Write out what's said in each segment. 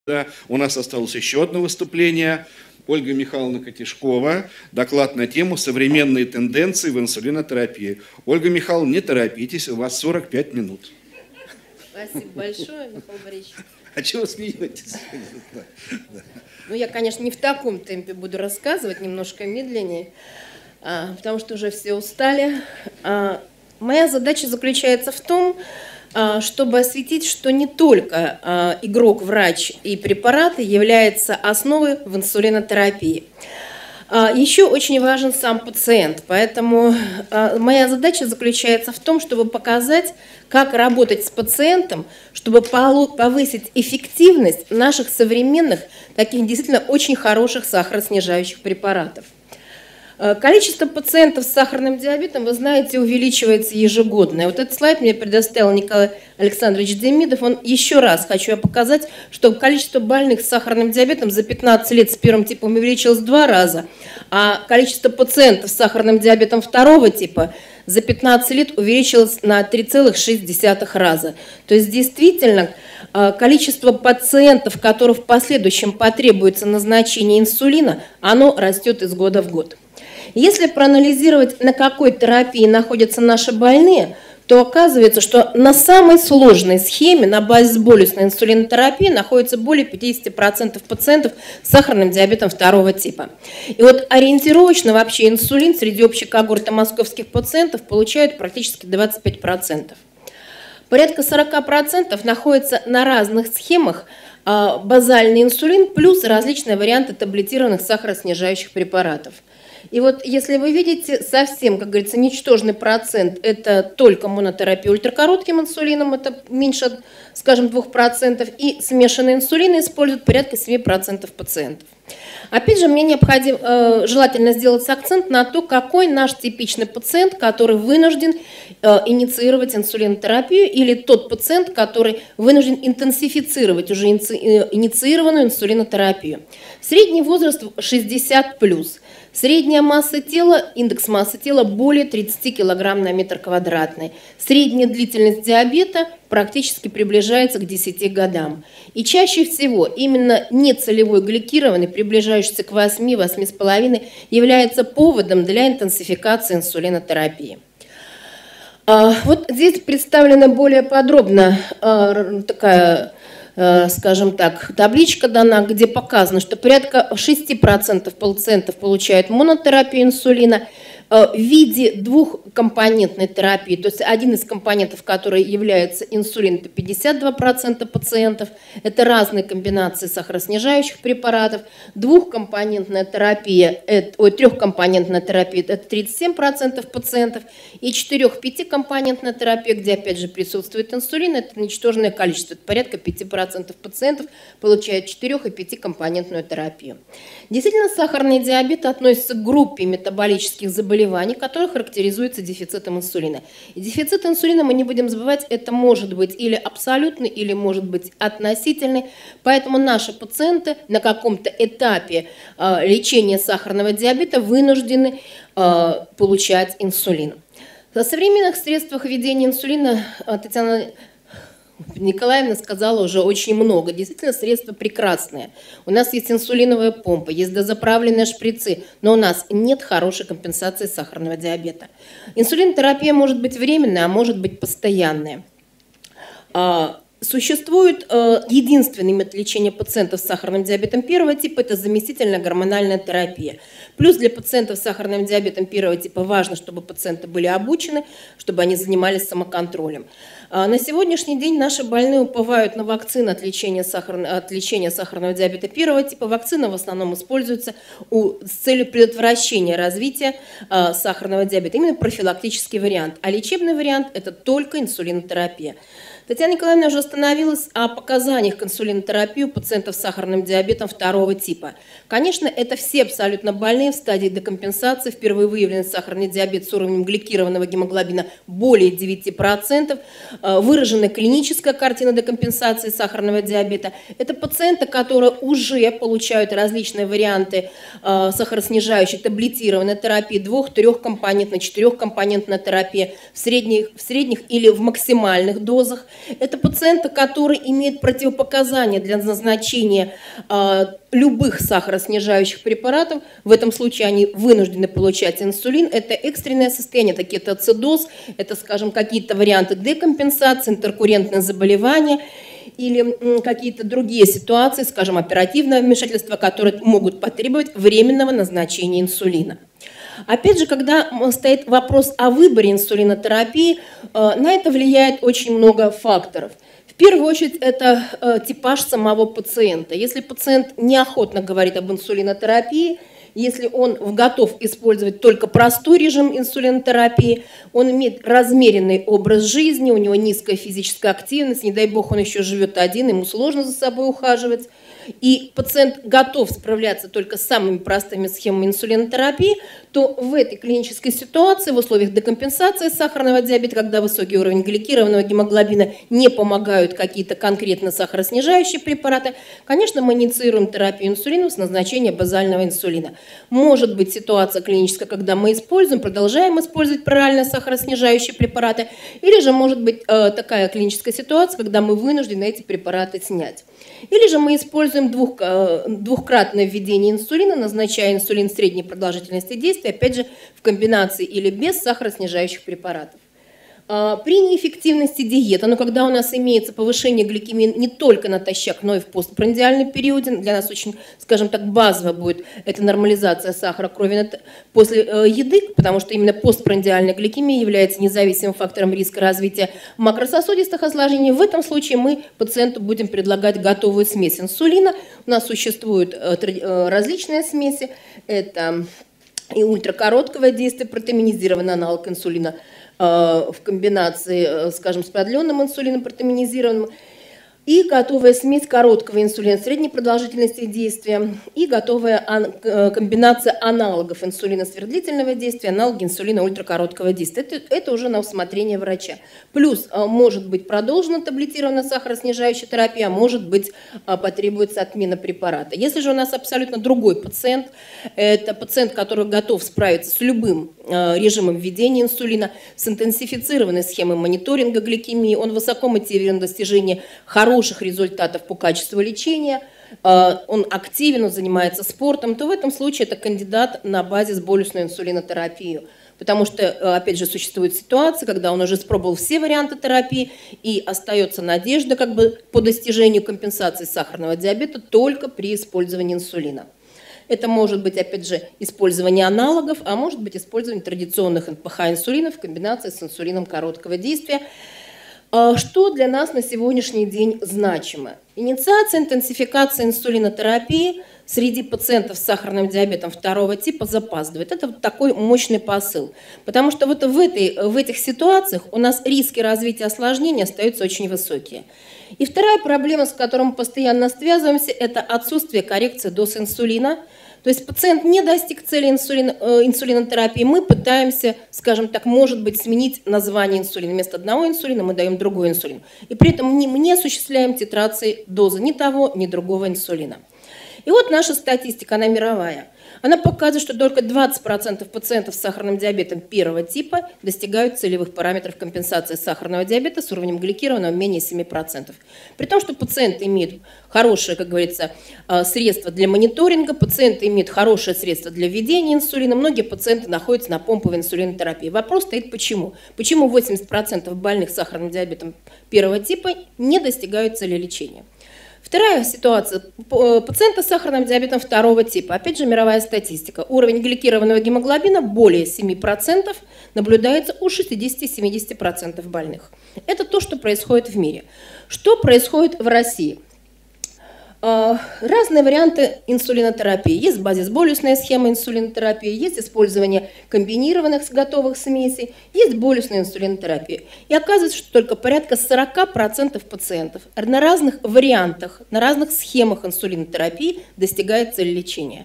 Да, у нас осталось еще одно выступление. Ольга Михайловна Котишкова, доклад на тему «Современные тенденции в инсулинотерапии». Ольга Михайловна, не торопитесь, у вас 45 минут. Спасибо большое, Михаил Борисович. А чего смеетесь? Ну, я, конечно, не в таком темпе буду рассказывать, немножко медленнее, потому что уже все устали. Моя задача заключается в том, чтобы осветить, что не только игрок, врач и препараты являются основой в инсулинотерапии. Еще очень важен сам пациент, поэтому моя задача заключается в том, чтобы показать, как работать с пациентом, чтобы повысить эффективность наших современных, таких действительно очень хороших сахароснижающих препаратов. Количество пациентов с сахарным диабетом, вы знаете, увеличивается ежегодно. И вот этот слайд мне предоставил Николай Александрович Демидов. Он еще раз хочу показать, что количество больных с сахарным диабетом за 15 лет с первым типом увеличилось в 2 раза, а количество пациентов с сахарным диабетом второго типа за 15 лет увеличилось на 3,6 раза. То есть действительно количество пациентов, которым в последующем потребуется назначение инсулина, оно растет из года в год. Если проанализировать, на какой терапии находятся наши больные, то оказывается, что на самой сложной схеме, на базе болюсной инсулинотерапии, находится более 50% пациентов с сахарным диабетом второго типа. И вот ориентировочно вообще инсулин среди общей когорты московских пациентов получают практически 25%. Порядка 40% находятся на разных схемах базальный инсулин плюс различные варианты таблетированных сахароснижающих препаратов. И вот если вы видите, совсем, как говорится, ничтожный процент – это только монотерапия ультракоротким инсулином, это меньше, скажем, 2%, и смешанные инсулины используют порядка 7% пациентов. Опять же, мне необходимо, желательно сделать акцент на то, какой наш типичный пациент, который вынужден инициировать инсулинотерапию, или тот пациент, который вынужден интенсифицировать уже инициированную инсулинотерапию. Средний возраст 60+. Средняя масса тела, индекс массы тела более 30 кг на метр квадратный. Средняя длительность диабета практически приближается к 10 годам. И чаще всего именно нецелевой гликированный, приближающийся к 8-8,5, является поводом для интенсификации инсулинотерапии. Вот здесь представлена более подробно такая, скажем так, табличка дана, где показано, что порядка 6% пациентов получают монотерапию инсулина в виде двухкомпонентной терапии. То есть один из компонентов, который является инсулин, это 52% пациентов. Это разные комбинации сахароснижающих препаратов. Трехкомпонентная терапия – это 37% пациентов. И 4-5-компонентная терапия, где опять же присутствует инсулин, это ничтожное количество. Это порядка 5% пациентов получают 4- и 5-компонентную терапию. Действительно, сахарный диабет относится к группе метаболических заболеваний, которые характеризуются дефицитом инсулина. И дефицит инсулина, мы не будем забывать, это может быть или абсолютный, или может быть относительный. Поэтому наши пациенты на каком-то этапе лечения сахарного диабета вынуждены получать инсулин. О современных средствах введения инсулина Татьяна Николаевна сказала уже очень много. Действительно, средства прекрасные. У нас есть инсулиновая помпа, есть дозаправленные шприцы, но у нас нет хорошей компенсации сахарного диабета. Инсулинотерапия может быть временная, а может быть постоянная. Существует единственный метод лечения пациентов с сахарным диабетом первого типа – это заместительная гормональная терапия. Плюс для пациентов с сахарным диабетом первого типа важно, чтобы пациенты были обучены, чтобы они занимались самоконтролем. На сегодняшний день наши больные уповают на вакцины от лечения сахарного диабета первого типа. Вакцина в основном используется с целью предотвращения развития сахарного диабета. Именно профилактический вариант. А лечебный вариант – это только инсулинотерапия. Татьяна Николаевна уже остановилась о показаниях к инсулинотерапии у пациентов с сахарным диабетом второго типа. Конечно, это все абсолютно больные в стадии декомпенсации. Впервые выявлен сахарный диабет с уровнем гликированного гемоглобина более 9%. Выраженная клиническая картина декомпенсации сахарного диабета. Это пациенты, которые уже получают различные варианты сахароснижающей таблетированной терапии, 2-3-компонентной, 4-компонентной терапии в средних или в максимальных дозах. Это пациенты, которые имеют противопоказания для назначения любых сахароснижающих препаратов. В этом случае они вынуждены получать инсулин. Это экстренное состояние, это кетоацидоз, это, скажем, какие-то варианты декомпенсации, интеркуррентные заболевания или какие-то другие ситуации, скажем, оперативное вмешательство, которые могут потребовать временного назначения инсулина. Опять же, когда стоит вопрос о выборе инсулинотерапии, на это влияет очень много факторов. В первую очередь, это типаж самого пациента. Если пациент неохотно говорит об инсулинотерапии, если он готов использовать только простой режим инсулинотерапии, он имеет размеренный образ жизни, у него низкая физическая активность, не дай бог он еще живет один, ему сложно за собой ухаживать, и пациент готов справляться только с самыми простыми схемами инсулинотерапии, то в этой клинической ситуации, в условиях декомпенсации сахарного диабета, когда высокий уровень гликированного гемоглобина, не помогают какие-то конкретно сахароснижающие препараты, конечно, мы инициируем терапию инсулином с назначением базального инсулина. Может быть ситуация клиническая, когда мы продолжаем использовать параллельно сахароснижающие препараты, или же может быть такая клиническая ситуация, когда мы вынуждены эти препараты снять. Или же мы используем двухкратное введение инсулина, назначая инсулин средней продолжительности действия, опять же, в комбинации или без сахароснижающих препаратов. При неэффективности диеты, но когда у нас имеется повышение гликемии не только натощак, но и в постпрандиальном периоде, для нас очень, скажем так, базово будет эта нормализация сахара крови после еды, потому что именно постпрандиальная гликемия является независимым фактором риска развития макрососудистых осложнений. В этом случае мы пациенту будем предлагать готовую смесь инсулина. У нас существуют различные смеси. Это и ультракороткого действия, протеинизированный аналог инсулина, в комбинации, скажем, с продленным инсулином протеинизированным, и готовая смесь короткого инсулина средней продолжительности действия, и готовая комбинация аналогов инсулина свердлительного действия, аналоги инсулина ультракороткого действия. Это уже на усмотрение врача. Плюс может быть продолжена таблетированная сахароснижающая терапия, а может быть потребуется отмена препарата. Если же у нас абсолютно другой пациент, это пациент, который готов справиться с любым режимом введения инсулина, с интенсифицированной схемой мониторинга гликемии, он высоко мотивирован в достижении хороших результатов по качеству лечения, он активен, он занимается спортом, то в этом случае это кандидат на базис-болюсную инсулинотерапию. Потому что, опять же, существует ситуация, когда он уже испробовал все варианты терапии и остается надежда по достижению компенсации сахарного диабета только при использовании инсулина. Это может быть, опять же, использование аналогов, а может быть использование традиционных НПХ-инсулинов в комбинации с инсулином короткого действия. Что для нас на сегодняшний день значимо? Инициация, интенсификация инсулинотерапии среди пациентов с сахарным диабетом второго типа запаздывает. Это вот такой мощный посыл. Потому что вот в этих ситуациях у нас риски развития осложнений остаются очень высокие. И вторая проблема, с которой мы постоянно связываемся, это отсутствие коррекции доз инсулина. То есть пациент не достиг цели инсулинотерапии, мы пытаемся, скажем так, может быть, сменить название инсулина. Вместо одного инсулина мы даем другой инсулин. И при этом мы не осуществляем титрации дозы ни того, ни другого инсулина. И вот наша статистика, она мировая. Она показывает, что только 20% пациентов с сахарным диабетом первого типа достигают целевых параметров компенсации сахарного диабета с уровнем гликированного менее 7%. При том, что пациенты имеют хорошее, как говорится, средство для мониторинга, пациенты имеют хорошее средство для введения инсулина, многие пациенты находятся на помповой инсулинотерапии. Вопрос стоит почему? Почему 80% больных с сахарным диабетом первого типа не достигают цели лечения? Вторая ситуация. Пациенты с сахарным диабетом второго типа. Опять же, мировая статистика. Уровень гликированного гемоглобина более 7% наблюдается у 60-70% больных. Это то, что происходит в мире. Что происходит в России? Разные варианты инсулинотерапии. Есть базис-болюсная схема инсулинотерапии, есть использование комбинированных готовых смесей, есть болюсная инсулинотерапия. И оказывается, что только порядка 40% пациентов на разных вариантах, на разных схемах инсулинотерапии достигает цели лечения.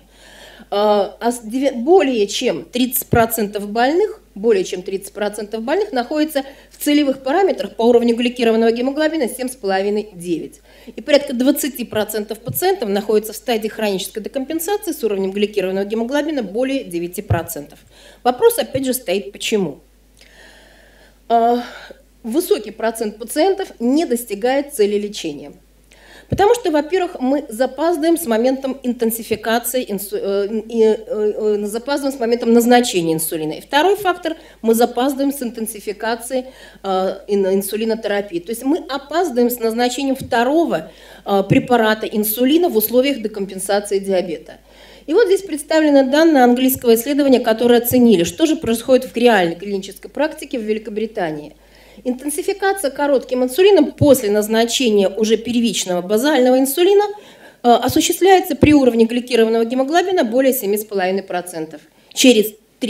Более чем 30% больных находятся в целевых параметрах по уровню гликированного гемоглобина 7,5-9. И порядка 20% пациентов находятся в стадии хронической декомпенсации с уровнем гликированного гемоглобина более 9%. Вопрос опять же стоит почему. высокий процент пациентов не достигает цели лечения. Потому что, во-первых, мы запаздываем с моментом интенсификации, запаздываем с моментом назначения инсулина. И второй фактор – мы запаздываем с интенсификацией инсулинотерапии. То есть мы опаздываем с назначением второго препарата инсулина в условиях декомпенсации диабета. И вот здесь представлены данные английского исследования, которые оценили, что же происходит в реальной клинической практике в Великобритании. Интенсификация коротким инсулином после назначения уже первичного базального инсулина осуществляется при уровне гликированного гемоглобина более 7,5% через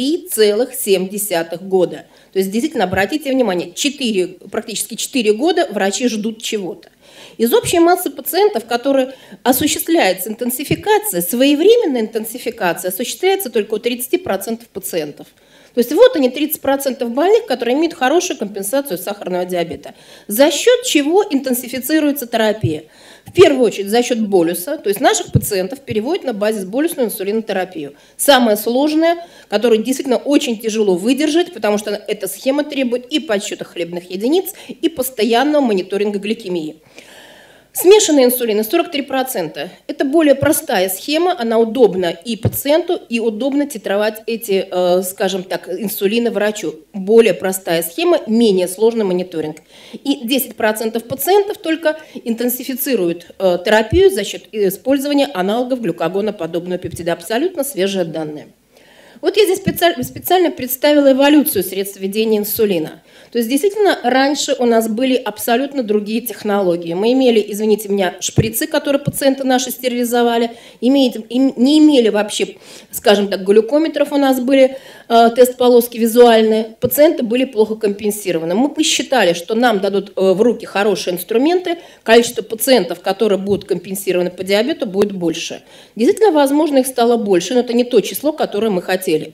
3,7 года. То есть, действительно, обратите внимание, практически 4 года врачи ждут чего-то. Из общей массы пациентов, которые осуществляется интенсификация, своевременная интенсификация осуществляется только у 30% пациентов. То есть вот они, 30% больных, которые имеют хорошую компенсацию сахарного диабета. За счет чего интенсифицируется терапия? В первую очередь за счет болюса, то есть наших пациентов переводят на базис-болюсную инсулинотерапию. Самое сложное, которое действительно очень тяжело выдержать, потому что эта схема требует и подсчета хлебных единиц, и постоянного мониторинга гликемии. Смешанные инсулины 43%. Это более простая схема, она удобна и пациенту, и удобно титровать эти, скажем так, инсулины врачу. Более простая схема, менее сложный мониторинг. И 10% пациентов только интенсифицируют терапию за счет использования аналогов глюкагоноподобного пептида. Абсолютно свежие данные. Вот я здесь специально представила эволюцию средств введения инсулина. То есть, действительно, раньше у нас были абсолютно другие технологии. Мы имели, извините меня, шприцы, которые пациенты наши стерилизовали, не имели вообще, скажем так, глюкометров, у нас были тест-полоски визуальные, пациенты были плохо компенсированы. Мы посчитали, что нам дадут в руки хорошие инструменты, количество пациентов, которые будут компенсированы по диабету, будет больше. Действительно, возможно, их стало больше, но это не то число, которое мы хотели.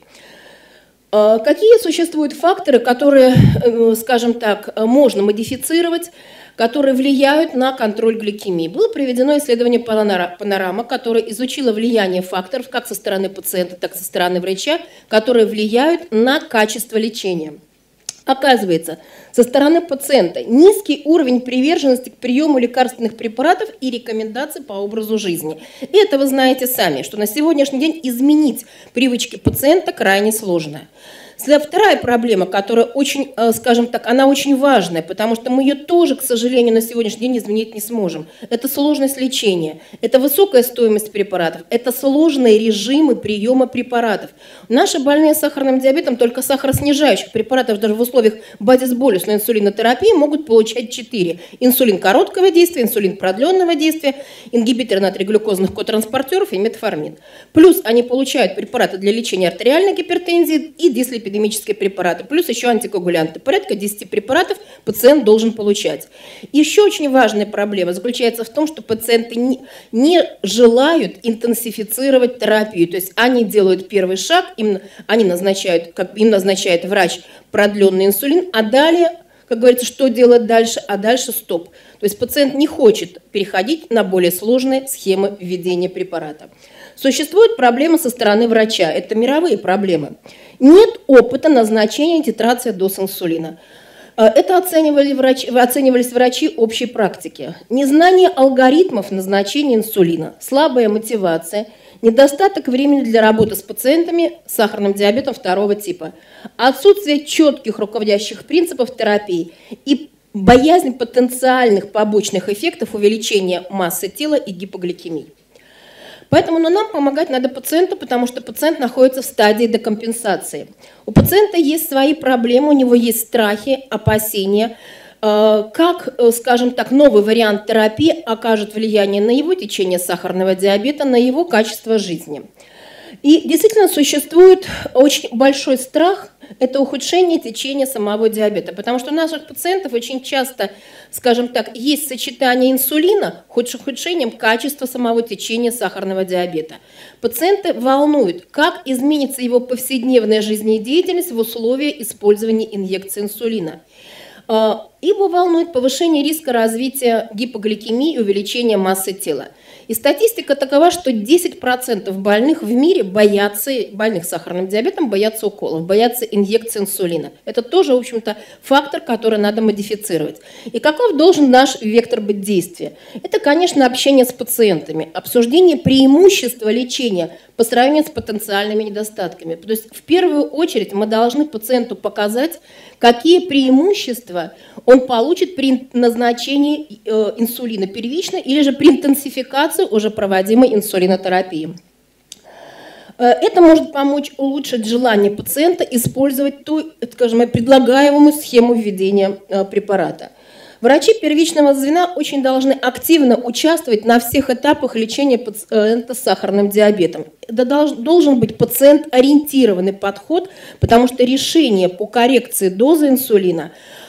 Какие существуют факторы, которые, скажем так, можно модифицировать, которые влияют на контроль гликемии? Было проведено исследование «Панорама», которое изучило влияние факторов как со стороны пациента, так и со стороны врача, которые влияют на качество лечения. Оказывается, со стороны пациента низкий уровень приверженности к приему лекарственных препаратов и рекомендаций по образу жизни. И это вы знаете сами, что на сегодняшний день изменить привычки пациента крайне сложно. Вторая проблема, которая очень, скажем так, она очень важная, потому что мы ее тоже, к сожалению, на сегодняшний день изменить не сможем. Это сложность лечения, это высокая стоимость препаратов, это сложные режимы приема препаратов. Наши больные с сахарным диабетом только сахароснижающих препаратов даже в условиях базис-болюсной инсулинотерапии могут получать 4. Инсулин короткого действия, инсулин продленного действия, ингибиторы натрий-глюкозных котранспортеров и метформин. Плюс они получают препараты для лечения артериальной гипертензии и дислепидемические препараты, плюс еще антикоагулянты. Порядка 10 препаратов пациент должен получать. Еще очень важная проблема заключается в том, что пациенты не желают интенсифицировать терапию. То есть они делают первый шаг, им назначает врач продленный инсулин, а далее, как говорится, что делать дальше, а дальше стоп. То есть пациент не хочет переходить на более сложные схемы введения препарата. Существуют проблемы со стороны врача, это мировые проблемы. Нет опыта назначения и титрации доз инсулина. Это оценивались врачи общей практики. Незнание алгоритмов назначения инсулина, слабая мотивация, недостаток времени для работы с пациентами с сахарным диабетом второго типа, отсутствие четких руководящих принципов терапии и боязнь потенциальных побочных эффектов увеличения массы тела и гипогликемии. Поэтому нам помогать надо пациенту, потому что пациент находится в стадии декомпенсации. У пациента есть свои проблемы, у него есть страхи, опасения. Как, скажем так, новый вариант терапии окажет влияние на его течение сахарного диабета, на его качество жизни. И действительно существует очень большой страх – это ухудшение течения самого диабета, потому что у наших пациентов очень часто, скажем так, есть сочетание инсулина с ухудшением качества самого течения сахарного диабета. Пациенты волнуют, как изменится его повседневная жизнедеятельность в условиях использования инъекции инсулина. Его волнует повышение риска развития гипогликемии и увеличения массы тела. И статистика такова, что 10% больных в мире больных сахарным диабетом боятся уколов, боятся инъекции инсулина. Это тоже, в общем-то, фактор, который надо модифицировать. И каков должен наш вектор быть действия? Это, конечно, общение с пациентами, обсуждение преимущества лечения по сравнению с потенциальными недостатками. То есть в первую очередь мы должны пациенту показать, какие преимущества он получит при назначении инсулина первично или же при интенсификации уже проводимой инсулинотерапии. Это может помочь улучшить желание пациента использовать ту, скажем, предлагаемую схему введения препарата. Врачи первичного звена очень должны активно участвовать на всех этапах лечения пациента с сахарным диабетом. Это должен быть пациент-ориентированный подход, потому что решение по коррекции дозы инсулина,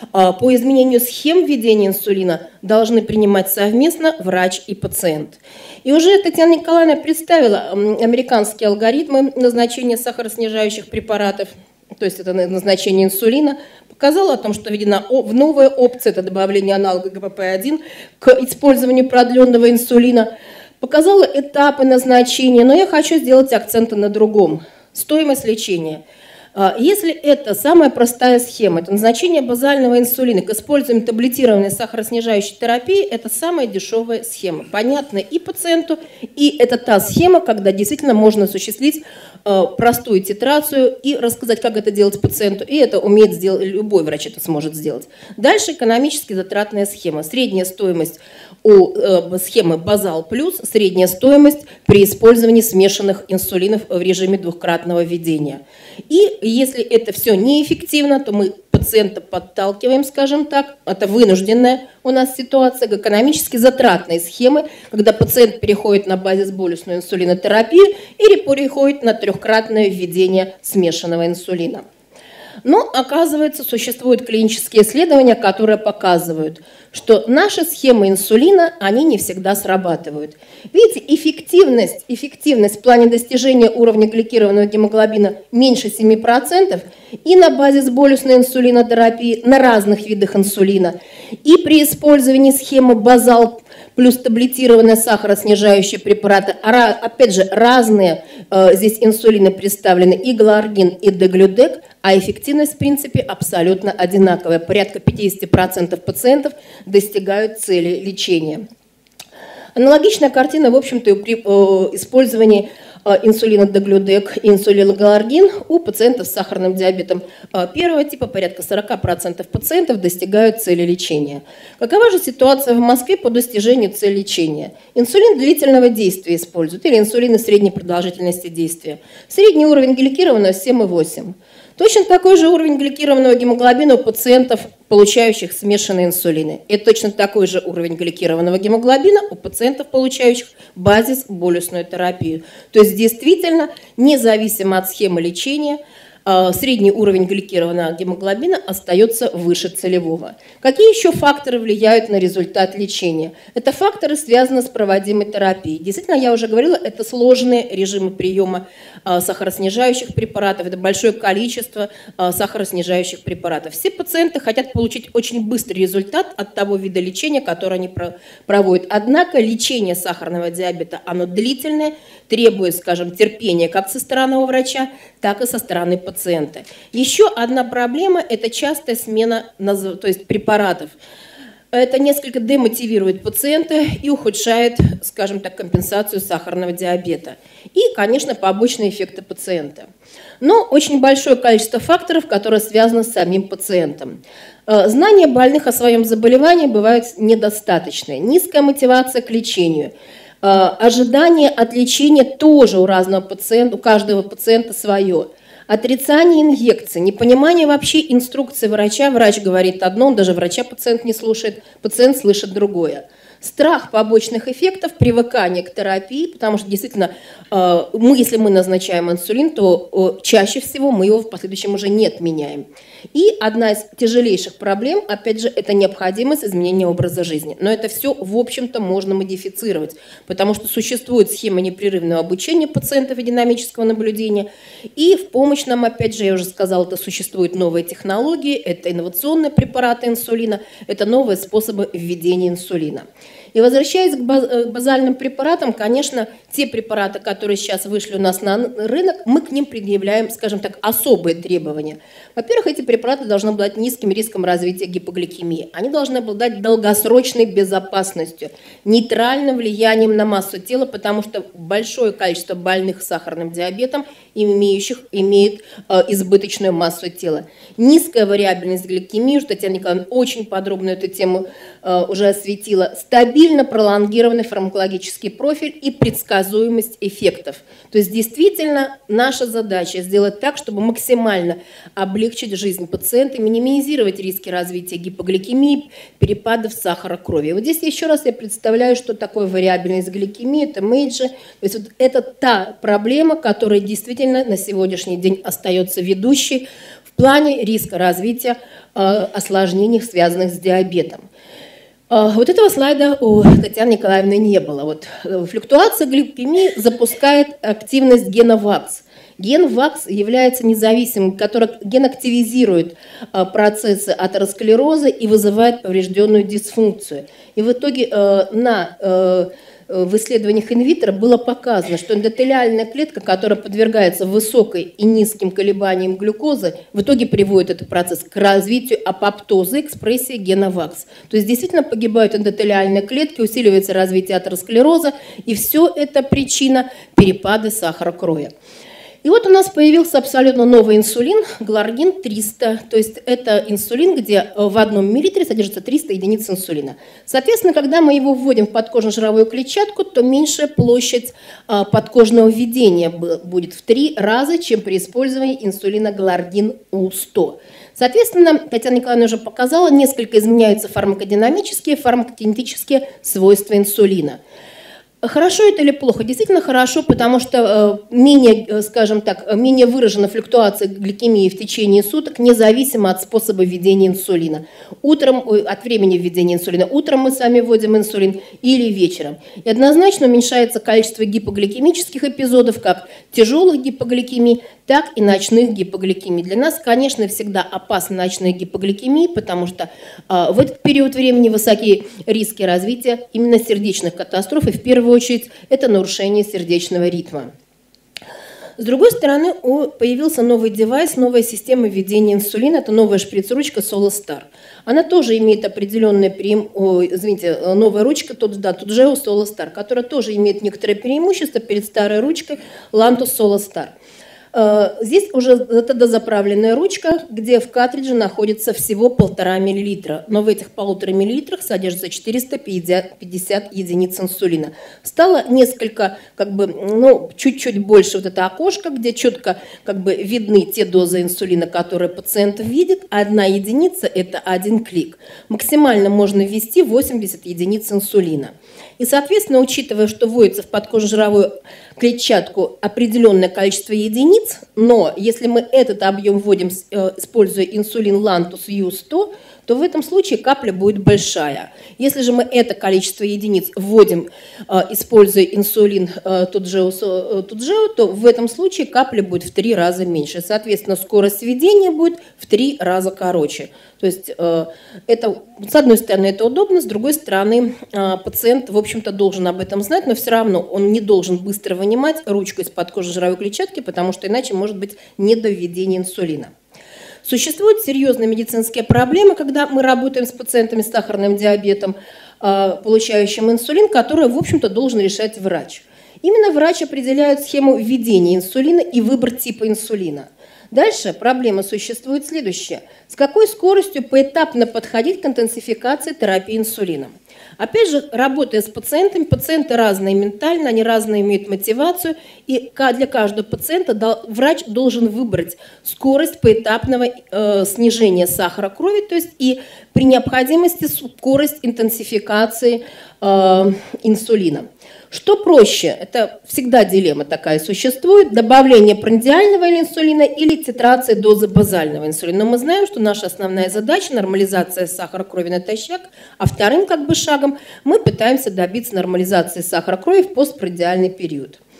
по изменению схем введения инсулина должны принимать совместно врач и пациент. И уже Татьяна Николаевна представила американские алгоритмы назначения сахароснижающих препаратов, то есть это назначение инсулина, показала о том, что введена новая опция, это добавление аналога ГПП-1 к использованию продленного инсулина, показала этапы назначения, но я хочу сделать акценты на другом. Стоимость лечения. Если это самая простая схема, это назначение базального инсулина к использованию таблетированной сахароснижающей терапии, это самая дешевая схема, понятная и пациенту, и это та схема, когда действительно можно осуществить простую титрацию и рассказать, как это делать пациенту, и это умеет сделать, любой врач это сможет сделать. Дальше экономически затратная схема. Средняя стоимость у схемы Базал плюс, средняя стоимость при использовании смешанных инсулинов в режиме двухкратного введения. И если это все неэффективно, то мы пациента подталкиваем, скажем так, это вынужденная у нас ситуация, к экономически затратной схемы, когда пациент переходит на базисболюсную инсулинотерапию или переходит на трехкратное введение смешанного инсулина. Но, оказывается, существуют клинические исследования, которые показывают, что наши схемы инсулина, они не всегда срабатывают. Видите, эффективность в плане достижения уровня гликированного гемоглобина меньше 7% и на базисболюсной инсулинотерапии, на разных видах инсулина, и при использовании схемы Базал плюс таблетированные сахароснижающие препараты, опять же, разные здесь инсулины представлены, и галаргин, и деглюдек, а эффективность, в принципе, абсолютно одинаковая. Порядка 50% пациентов достигают цели лечения. Аналогичная картина, в общем-то, при использовании инсулина деглюдек и инсулина галаргин у пациентов с сахарным диабетом первого типа порядка 40% пациентов достигают цели лечения. Какова же ситуация в Москве по достижению цели лечения? Инсулин длительного действия используют или инсулины средней продолжительности действия. Средний уровень гликированного 7,8. Точно такой же уровень гликированного гемоглобина у пациентов, получающих смешанные инсулины. И точно такой же уровень гликированного гемоглобина у пациентов, получающих базисболюсную терапию. То есть действительно, независимо от схемы лечения, средний уровень гликированного гемоглобина остается выше целевого. Какие еще факторы влияют на результат лечения? Это факторы, связанные с проводимой терапией. Действительно, я уже говорила, это сложные режимы приема сахароснижающих препаратов, это большое количество сахароснижающих препаратов. Все пациенты хотят получить очень быстрый результат от того вида лечения, которое они проводят. Однако лечение сахарного диабета, оно длительное, требует, скажем, терпения как со стороны врача, так и со стороны пациента. Еще одна проблема – это частая смена препаратов. Это несколько демотивирует пациента и ухудшает, скажем так, компенсацию сахарного диабета. И, конечно, побочные эффекты пациента. Но очень большое количество факторов, которые связаны с самим пациентом. Знания больных о своем заболевании бывают недостаточные. Низкая мотивация к лечению. Ожидание от лечения тоже у разного пациента, у каждого пациента свое. Отрицание инъекций, непонимание вообще инструкции врача. Врач говорит одно, он даже врача пациент не слушает, пациент слышит другое. Страх побочных эффектов, привыкание к терапии, потому что действительно, если мы назначаем инсулин, то чаще всего мы его в последующем уже не отменяем. И одна из тяжелейших проблем, опять же, это необходимость изменения образа жизни. Но это все, в общем-то, можно модифицировать, потому что существует схема непрерывного обучения пациентов и динамического наблюдения. И в помощь нам, опять же, я уже сказала, это существуют новые технологии, это инновационные препараты инсулина, это новые способы введения инсулина. И возвращаясь к базальным препаратам, конечно, те препараты, которые сейчас вышли у нас на рынок, мы к ним предъявляем, скажем так, особые требования. Во-первых, эти препараты должны обладать низким риском развития гипогликемии. Они должны обладать долгосрочной безопасностью, нейтральным влиянием на массу тела, потому что большое количество больных с сахарным диабетом имеет избыточную массу тела. Низкая вариабельность гликемии, что Татьяна Николаевна очень подробно эту тему уже осветила, стабильно пролонгированный фармакологический профиль и предсказуемость эффектов. То есть действительно наша задача сделать так, чтобы максимально облегчить жизнь пациента, минимизировать риски развития гипогликемии, перепадов сахара крови. Вот здесь еще раз я представляю, что такое вариабельность гликемии, это Мейджи. То есть вот это та проблема, которая действительно на сегодняшний день остается ведущей в плане риска развития осложнений, связанных с диабетом. Вот этого слайда у Татьяны Николаевны не было. Вот флюктуация гликемии запускает активность гена ВАКС. Ген ВАКС является независимым, ген активизирует процессы атеросклероза и вызывает поврежденную дисфункцию. И в итоге в исследованиях инвитро было показано, что эндотелиальная клетка, которая подвергается высокой и низким колебаниям глюкозы, в итоге приводит этот процесс к развитию апоптоза, экспрессии гена ВАКС. То есть действительно погибают эндотелиальные клетки, усиливается развитие атеросклероза, и все это причина перепада сахара крови. И вот у нас появился абсолютно новый инсулин, Гларгин 300. То есть это инсулин, где в 1 мл содержится 300 единиц инсулина. Соответственно, когда мы его вводим в подкожно-жировую клетчатку, то меньшая площадь подкожного введения будет в 3 раза, чем при использовании инсулина Гларгин У100. Соответственно, Татьяна Николаевна уже показала, несколько изменяются фармакодинамические, фармакокинетические свойства инсулина. Хорошо это или плохо? Действительно хорошо, потому что менее, скажем так, менее выражена флюктуация гликемии в течение суток, независимо от способа введения инсулина. От времени введения инсулина. Утром мы сами вводим инсулин или вечером. И однозначно уменьшается количество гипогликемических эпизодов, как тяжелых гипогликемий, так и ночных гипогликемий. Для нас, конечно, всегда опасны ночные гипогликемии, потому что в этот период времени высокие риски развития именно сердечных катастроф, и в первую очередь это нарушение сердечного ритма. С другой стороны, появился новый девайс, новая система введения инсулина, это новая шприц-ручка SoloStar. Она тоже имеет определенное новая ручка, Toujeo SoloStar, которая тоже имеет некоторые преимущества перед старой ручкой Lantus SoloStar. Здесь уже это дозаправленная ручка, где в картридже находится всего 1,5 мл. Но в этих 1,5 мл содержится 450 единиц инсулина. Стало несколько, чуть-чуть больше вот это окошко, где четко видны те дозы инсулина, которые пациент видит. 1 единица – это 1 клик. Максимально можно ввести 80 единиц инсулина. И, соответственно, учитывая, что вводится в подкожно-жировую клетчатку определенное количество единиц, но если мы этот объем вводим, используя инсулин Lantus U100, то в этом случае капля будет большая. Если же мы это количество единиц вводим, используя инсулин Toujeo, то в этом случае капля будет в 3 раза меньше. Соответственно, скорость введения будет в 3 раза короче. То есть это, с одной стороны, это удобно, с другой стороны, пациент, в общем-то, должен об этом знать, но все равно он не должен быстро вынимать ручку из подкожно-жировой клетчатки, потому что иначе может быть недовведение инсулина. Существуют серьезные медицинские проблемы, когда мы работаем с пациентами с сахарным диабетом, получающим инсулин, которые, в общем-то, должен решать врач. Именно врач определяет схему введения инсулина и выбор типа инсулина. Дальше проблема существует следующая. С какой скоростью поэтапно подходить к интенсификации терапии инсулином? Опять же, работая с пациентами, пациенты разные ментально, они разные имеют мотивацию, и для каждого пациента врач должен выбрать скорость поэтапного снижения сахара крови, то есть и при необходимости скорость интенсификации инсулина. Что проще? Это всегда дилемма такая существует. Добавление пранdiального инсулина или титрация дозы базального инсулина. Но мы знаем, что наша основная задача – нормализация сахара крови натощак, а вторым шагом мы пытаемся добиться нормализации сахара крови в постпрандиальный период.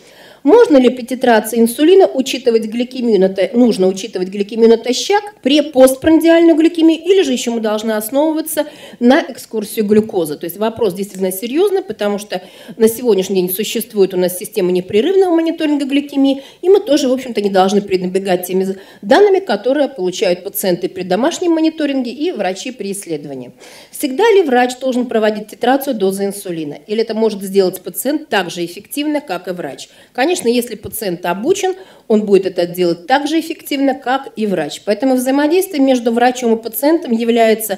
Можно ли при титрации инсулина учитывать гликемию, нужно учитывать гликемию натощак, постпрандиальную гликемию, или же еще мы должны основываться на экскурсию глюкозы? То есть вопрос действительно серьезный, потому что на сегодняшний день существует у нас система непрерывного мониторинга гликемии, и мы тоже, в общем-то, не должны пренебрегать теми данными, которые получают пациенты при домашнем мониторинге и врачи при исследовании. Всегда ли врач должен проводить титрацию дозы инсулина? Или это может сделать пациент так же эффективно, как и врач? Конечно, если пациент обучен, он будет это делать так же эффективно, как и врач. Поэтому взаимодействие между врачом и пациентом является,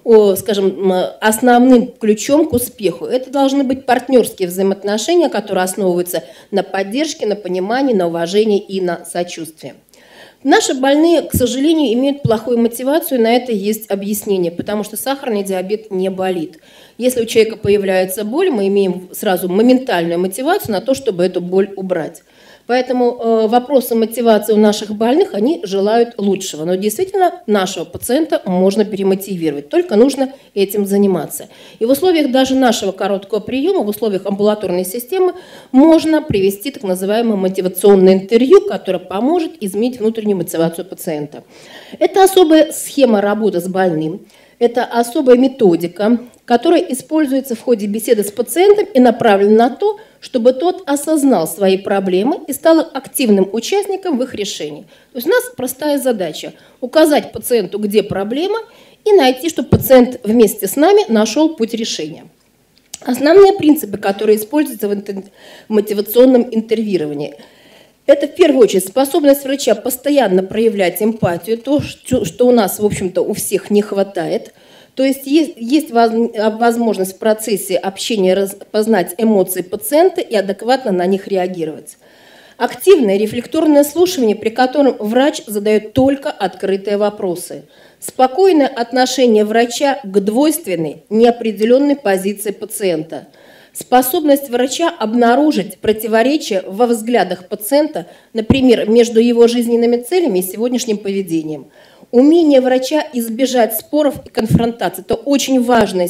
скажем, основным ключом к успеху. Это должны быть партнерские взаимоотношения, которые основываются на поддержке, на понимании, на уважении и на сочувствии. Наши больные, к сожалению, имеют плохую мотивацию, и на это есть объяснение, потому что сахарный диабет не болит. Если у человека появляется боль, мы имеем сразу моментальную мотивацию на то, чтобы эту боль убрать. Поэтому вопросы мотивации у наших больных, они желают лучшего. Но действительно нашего пациента можно перемотивировать, только нужно этим заниматься. И в условиях даже нашего короткого приема, в условиях амбулаторной системы, можно провести так называемое мотивационное интервью, которое поможет изменить внутреннюю мотивацию пациента. Это особая схема работы с больным. Это особая методика, которая используется в ходе беседы с пациентом и направлена на то, чтобы тот осознал свои проблемы и стал активным участником в их решении. То есть у нас простая задача – указать пациенту, где проблема, и найти, чтобы пациент вместе с нами нашел путь решения. Основные принципы, которые используются в мотивационном интервьюировании – это, в первую очередь, способность врача постоянно проявлять эмпатию, то, что у нас, в общем-то, у всех не хватает. То есть есть возможность в процессе общения распознать эмоции пациента и адекватно на них реагировать. Активное рефлекторное слушание, при котором врач задает только открытые вопросы. Спокойное отношение врача к двойственной, неопределенной позиции пациента. Способность врача обнаружить противоречия во взглядах пациента, например, между его жизненными целями и сегодняшним поведением. Умение врача избежать споров и конфронтаций – это очень важная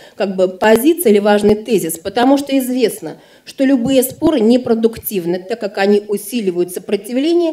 позиция или важный тезис, потому что известно, что любые споры непродуктивны, так как они усиливают сопротивление,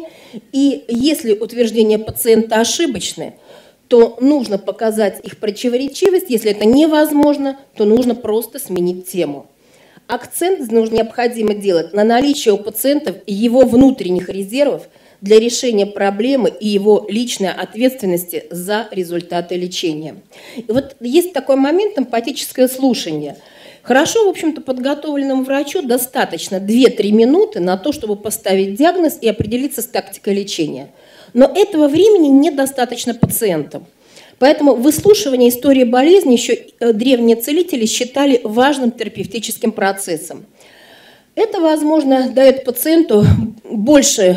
и если утверждения пациента ошибочны, то нужно показать их противоречивость, если это невозможно, то нужно просто сменить тему. Акцент необходимо делать на наличие у пациентов его внутренних резервов для решения проблемы и его личной ответственности за результаты лечения. И вот есть такой момент — эмпатическое слушание. Хорошо, в общем-то, подготовленному врачу достаточно 2-3 минуты на то, чтобы поставить диагноз и определиться с тактикой лечения. Но этого времени недостаточно пациентам. Поэтому выслушивание истории болезни еще древние целители считали важным терапевтическим процессом. Это, возможно, дает пациенту больше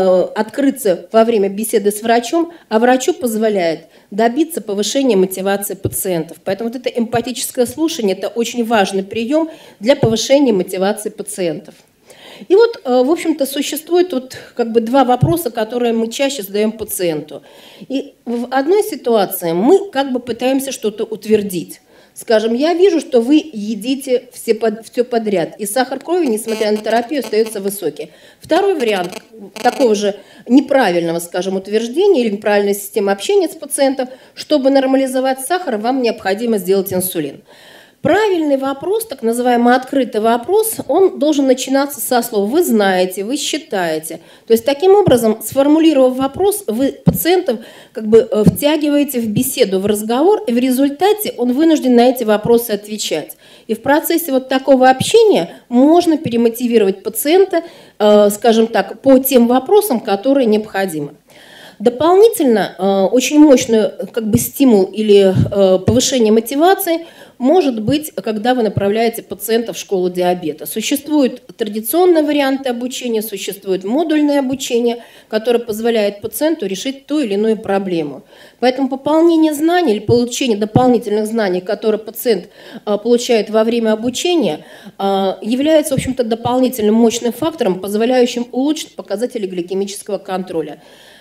открыться во время беседы с врачом, а врачу позволяет добиться повышения мотивации пациентов. Поэтому вот это эмпатическое слушание – это очень важный прием для повышения мотивации пациентов. И вот, в общем-то, существует два вопроса, которые мы чаще задаем пациенту. И в одной ситуации мы пытаемся что-то утвердить. Скажем, я вижу, что вы едите все подряд, и сахар крови, несмотря на терапию, остается высокий. Второй вариант такого же неправильного, скажем, утверждения или неправильной системы общения с пациентом: чтобы нормализовать сахар, вам необходимо сделать инсулин. Правильный вопрос, так называемый открытый вопрос, он должен начинаться со слов «вы знаете», «вы считаете». То есть таким образом, сформулировав вопрос, вы пациентов втягиваете в беседу, в разговор, и в результате он вынужден на эти вопросы отвечать. И в процессе такого общения можно перемотивировать пациента, скажем так, по тем вопросам, которые необходимы. Дополнительно очень мощный стимул или повышение мотивации может быть, когда вы направляете пациента в школу диабета. Существуют традиционные варианты обучения, существует модульное обучение, которое позволяет пациенту решить ту или иную проблему. Поэтому пополнение знаний или получение дополнительных знаний, которые пациент получает во время обучения, является, в общем-то, дополнительным мощным фактором, позволяющим улучшить показатели гликемического контроля.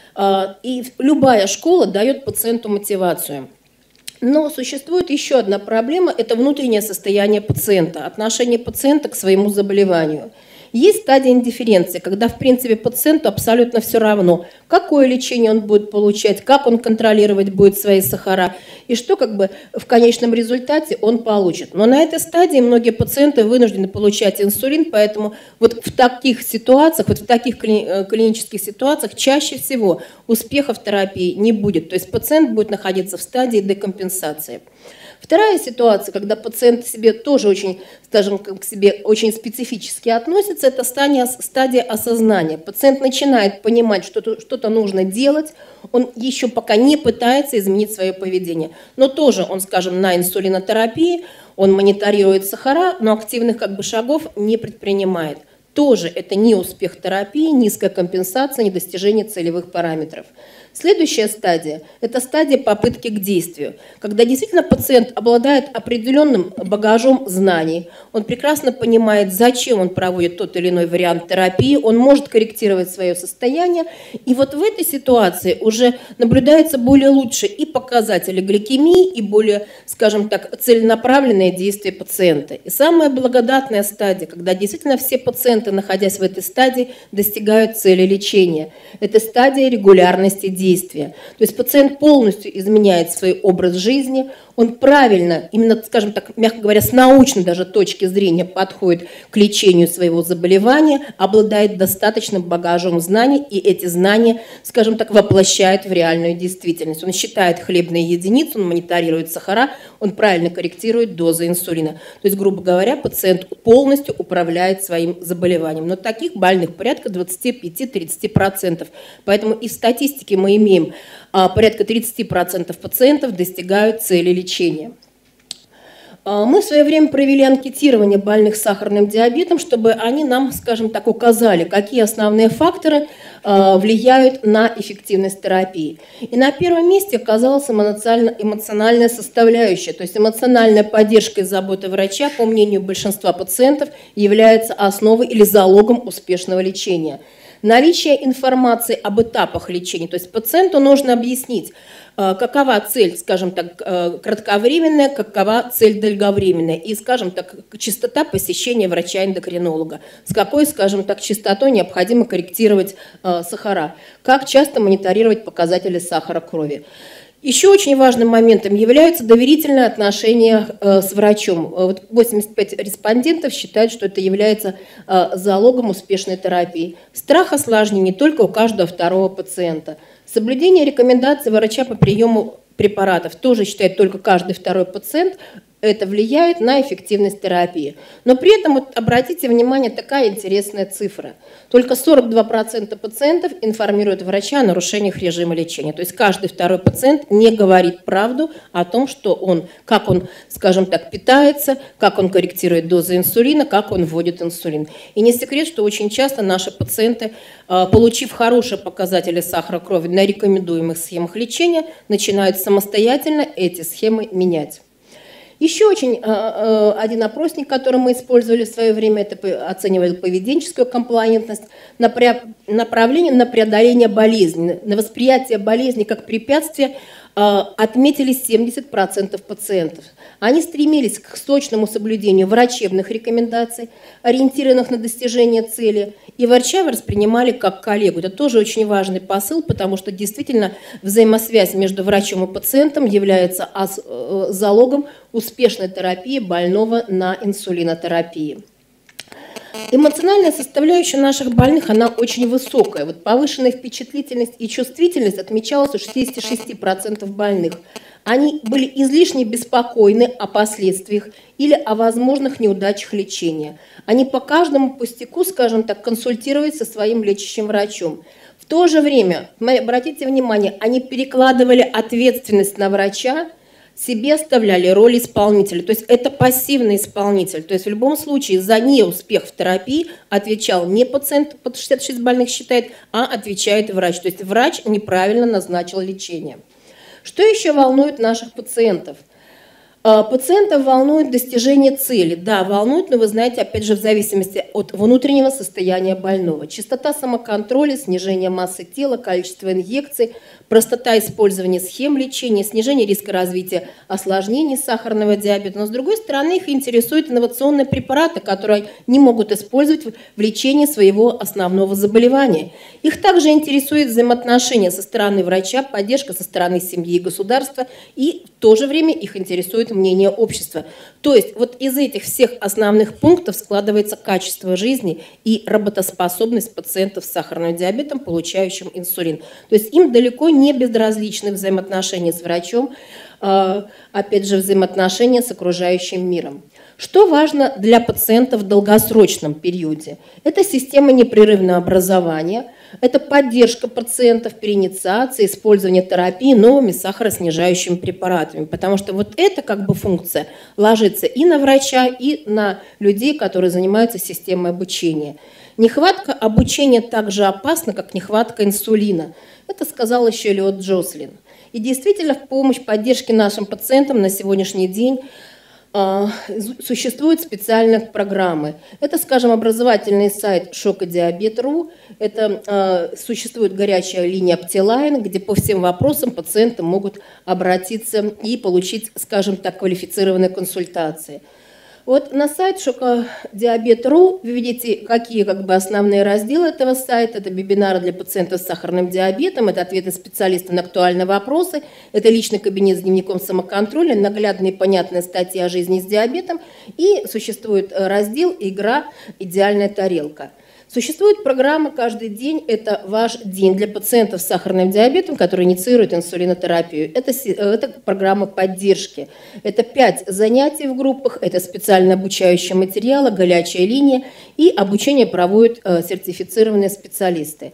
И любая школа дает пациенту мотивацию. Но существует еще одна проблема – это внутреннее состояние пациента, отношение пациента к своему заболеванию. Есть стадия индифференции, когда, в принципе, пациенту абсолютно все равно, какое лечение он будет получать, как он контролировать будет свои сахара и что как бы в конечном результате он получит. Но на этой стадии многие пациенты вынуждены получать инсулин, поэтому вот в таких ситуациях, вот в таких клинических ситуациях чаще всего успеха в терапии не будет. То есть пациент будет находиться в стадии декомпенсации. Вторая ситуация, когда пациент к себе тоже очень, скажем, к себе очень специфически относится, это стадия осознания. Пациент начинает понимать, что что-то нужно делать, он еще пока не пытается изменить свое поведение, но тоже он, скажем, на инсулинотерапии, он мониторирует сахара, но активных как бы шагов не предпринимает. Тоже это не успех терапии, низкая компенсация, недостижение целевых параметров. Следующая стадия – это стадия попытки к действию, когда действительно пациент обладает определенным багажом знаний, он прекрасно понимает, зачем он проводит тот или иной вариант терапии, он может корректировать свое состояние, и вот в этой ситуации уже наблюдается более лучше и показатели гликемии, и более, скажем так, целенаправленные действия пациента. И самая благодатная стадия, когда действительно все пациенты, находясь в этой стадии, достигают цели лечения – это стадия регулярности действия. То есть пациент полностью изменяет свой образ жизни, он правильно, именно, скажем так, мягко говоря, с научной даже точки зрения подходит к лечению своего заболевания, обладает достаточным багажом знаний, и эти знания, скажем так, воплощает в реальную действительность. Он считает хлебные единицы, он мониторирует сахара, он правильно корректирует дозы инсулина. То есть, грубо говоря, пациент полностью управляет своим заболеванием. Но таких больных порядка 25-30%. Поэтому и в статистике мы имеем порядка 30% пациентов достигают цели лечения. Мы в свое время провели анкетирование больных с сахарным диабетом, чтобы они нам, скажем так, указали, какие основные факторы влияют на эффективность терапии. И на первом месте оказалась эмоциональная составляющая, то есть эмоциональная поддержка и забота врача, по мнению большинства пациентов, является основой или залогом успешного лечения. Наличие информации об этапах лечения, то есть пациенту нужно объяснить, какова цель, скажем так, кратковременная, какова цель долговременная, и, скажем так, частота посещения врача-эндокринолога, с какой, скажем так, частотой необходимо корректировать сахара, как часто мониторировать показатели сахара крови. Еще очень важным моментом являются доверительные отношения с врачом. Вот 85 респондентов считают, что это является залогом успешной терапии. Страх осложнений только у каждого второго пациента. Соблюдение рекомендаций врача по приему препаратов тоже считает только каждый второй пациент. Это влияет на эффективность терапии. Но при этом, вот, обратите внимание, такая интересная цифра. Только 42% пациентов информируют врача о нарушениях режима лечения. То есть каждый второй пациент не говорит правду о том, что как он, скажем так, питается, как он корректирует дозы инсулина, как он вводит инсулин. И не секрет, что очень часто наши пациенты, получив хорошие показатели сахара крови на рекомендуемых схемах лечения, начинают самостоятельно эти схемы менять. Еще один опросник, который мы использовали в свое время, это оценивали поведенческую комплаентность, направление на преодоление болезни, на восприятие болезни как препятствия отметили 70% пациентов. Они стремились к срочному соблюдению врачебных рекомендаций, ориентированных на достижение цели, и врача воспринимали как коллегу. Это тоже очень важный посыл, потому что действительно взаимосвязь между врачом и пациентом является залогом успешной терапии больного на инсулинотерапии. Эмоциональная составляющая наших больных, она очень высокая. Вот повышенная впечатлительность и чувствительность отмечалась у 66% больных. Они были излишне беспокойны о последствиях или о возможных неудачах лечения. Они по каждому пустяку, скажем так, консультировались со своим лечащим врачом. В то же время, обратите внимание, они перекладывали ответственность на врача, себе оставляли роль исполнителя. То есть это пассивный исполнитель. То есть в любом случае за неуспех в терапии отвечал не пациент, под 66 больных считает, а отвечает врач. То есть врач неправильно назначил лечение. Что еще волнует наших пациентов? Пациента волнует достижение цели. Да, волнует, но вы знаете, опять же, в зависимости от внутреннего состояния больного. Частота самоконтроля, снижение массы тела, количество инъекций, простота использования схем лечения, снижение риска развития осложнений сахарного диабета. Но, с другой стороны, их интересуют инновационные препараты, которые не могут использовать в лечении своего основного заболевания. Их также интересует взаимоотношения со стороны врача, поддержка со стороны семьи и государства, и в то же время их интересует мнение общества. То есть вот из этих всех основных пунктов складывается качество жизни и работоспособность пациентов с сахарным диабетом, получающим инсулин. То есть им далеко не безразличны взаимоотношения с врачом, опять же, взаимоотношения с окружающим миром. Что важно для пациента в долгосрочном периоде? Это система непрерывного образования, это поддержка пациентов при инициации, использование терапии новыми сахароснижающими препаратами, потому что вот эта как бы функция ложится и на врача, и на людей, которые занимаются системой обучения. Нехватка обучения так же опасна, как нехватка инсулина. Это сказал еще Элиот Джослин. И действительно, в помощь поддержке нашим пациентам на сегодняшний день существуют специальные программы. Это, скажем, образовательный сайт Шокодиабет.ру, это существует горячая линия Aptiline, где по всем вопросам пациенты могут обратиться и получить, скажем так, квалифицированные консультации. Вот на сайт Шокодиабет.ру вы видите, какие основные разделы этого сайта. Это вебинары для пациентов с сахарным диабетом, это ответы специалистов на актуальные вопросы, это личный кабинет с дневником самоконтроля, наглядные и понятные статьи о жизни с диабетом, и существует раздел «Игра. Идеальная тарелка». Существует программа «Каждый день» – это ваш день для пациентов с сахарным диабетом, которые инициируют инсулинотерапию. Это программа поддержки. Это 5 занятий в группах, это специально обучающие материалы, горячая линия, и обучение проводят сертифицированные специалисты.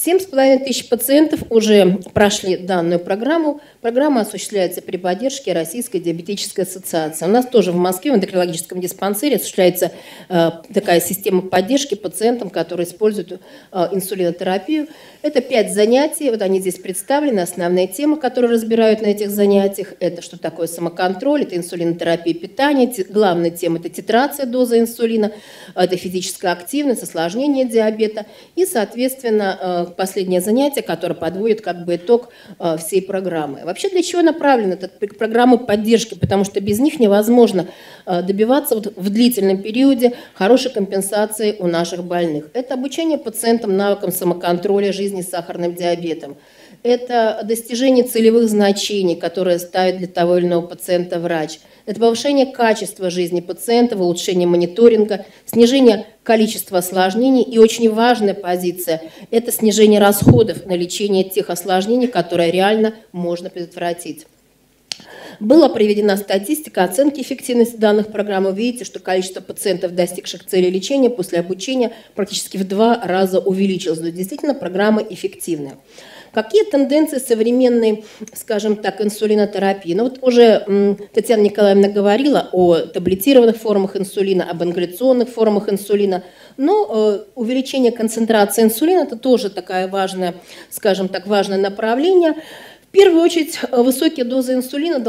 7500 пациентов уже прошли данную программу. Программа осуществляется при поддержке Российской диабетической ассоциации. У нас тоже в Москве в эндокринологическом диспансере осуществляется такая система поддержки пациентам, которые используют инсулинотерапию. Это 5 занятий, вот они здесь представлены, основные темы, которые разбирают на этих занятиях. Это что такое самоконтроль, это инсулинотерапия питания, главная тема – это титрация дозы инсулина, это физическая активность, осложнение диабета и, соответственно, последнее занятие, которое подводит итог всей программы. Вообще для чего направлены эти программы поддержки? Потому что без них невозможно добиваться в длительном периоде хорошей компенсации у наших больных. Это обучение пациентам навыкам самоконтроля жизни с сахарным диабетом. Это достижение целевых значений, которые ставит для того или иного пациента врач. Это повышение качества жизни пациента, улучшение мониторинга, снижение количества осложнений. И очень важная позиция – это снижение расходов на лечение тех осложнений, которые реально можно предотвратить. Была проведена статистика оценки эффективности данных программ. Вы видите, что количество пациентов, достигших цели лечения после обучения, практически в 2 раза увеличилось. Но действительно, программа эффективная. Какие тенденции современной, скажем так, инсулинотерапии? Ну вот уже Татьяна Николаевна говорила о таблетированных формах инсулина, об ингаляционных формах инсулина, но увеличение концентрации инсулина – это тоже такое важное, скажем так, важное направление. В первую очередь, высокие дозы инсулина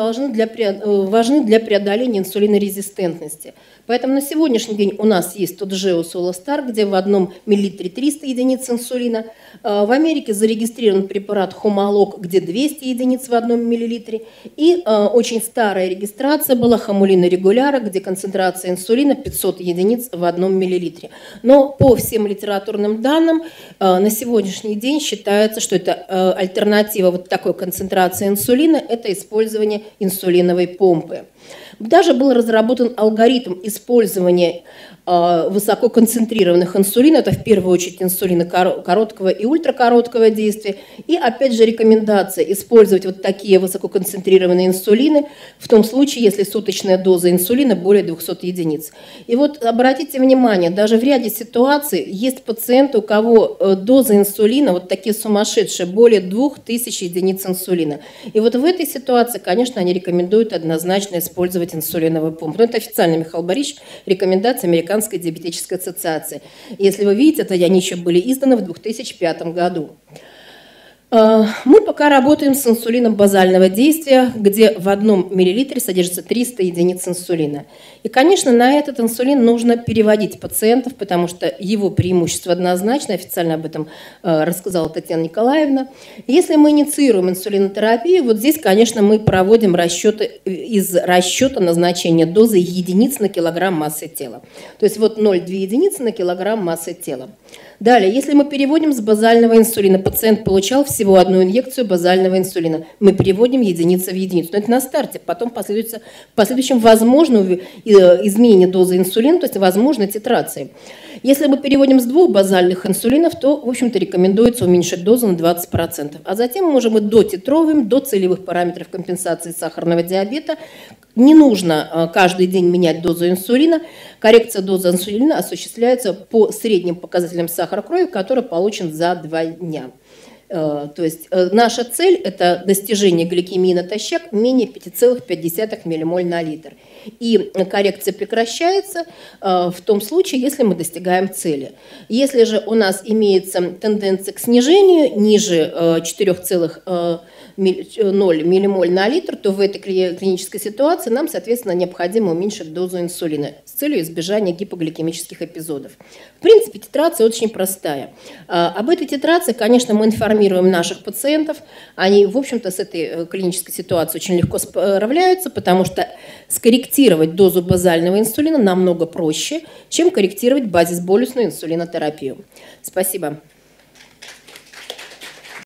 важны для преодоления инсулинорезистентности. Поэтому на сегодняшний день у нас есть тот Toujeo Solostar, где в 1 мл 300 единиц инсулина. В Америке зарегистрирован препарат Homolog, где 200 единиц в 1 мл. И очень старая регистрация была Хамулина Регуляра, где концентрация инсулина 500 единиц в 1 мл. Но по всем литературным данным на сегодняшний день считается, что это альтернатива вот такой концентрации инсулина – это использование инсулиновой помпы. Даже был разработан алгоритм использования высококонцентрированных инсулинов, это в первую очередь инсулина короткого и ультракороткого действия, и опять же рекомендация использовать вот такие высококонцентрированные инсулины в том случае, если суточная доза инсулина более 200 единиц. И вот обратите внимание, даже в ряде ситуаций есть пациенты, у кого доза инсулина вот такие сумасшедшие, более 2000 единиц инсулина. И вот в этой ситуации, конечно, они рекомендуют однозначно использовать инсулиновую помпу. Но это официально, Михаил Борисович, рекомендация Американской диабетической ассоциации. Если вы видите, это они еще были изданы в 2005 году. Мы пока работаем с инсулином базального действия, где в 1 мл содержится 300 единиц инсулина. И, конечно, на этот инсулин нужно переводить пациентов, потому что его преимущество однозначно, официально об этом рассказала Татьяна Николаевна. Если мы инициируем инсулинотерапию, вот здесь, конечно, мы проводим расчеты из расчета назначения дозы единиц на килограмм массы тела. То есть вот 0,2 единицы на килограмм массы тела. Далее, если мы переводим с базального инсулина, пациент получал всего 1 инъекцию базального инсулина, мы переводим единицу в единицу. Но это на старте, потом в последующем возможно изменение дозы инсулина, то есть возможно титрация. Если мы переводим с 2 базальных инсулинов, то, в общем-то, рекомендуется уменьшить дозу на 20%. А затем мы уже дотитровываем до целевых параметров компенсации сахарного диабета. Не нужно каждый день менять дозу инсулина. Коррекция дозы инсулина осуществляется по средним показателям сахара крови, который получен за 2 дня. То есть наша цель – это достижение гликемии натощак менее 5,5 ммоль на литр. И коррекция прекращается в том случае, если мы достигаем цели. Если же у нас имеется тенденция к снижению ниже 4,0 ммоль на литр, то в этой клинической ситуации нам, соответственно, необходимо уменьшить дозу инсулина с целью избежания гипогликемических эпизодов. В принципе, титрация очень простая. Об этой титрации, конечно, мы информируем наших пациентов. Они, в общем-то, с этой клинической ситуацией очень легко справляются, потому что скорректировать дозу базального инсулина намного проще, чем корректировать базисболюсную инсулинотерапию. Спасибо.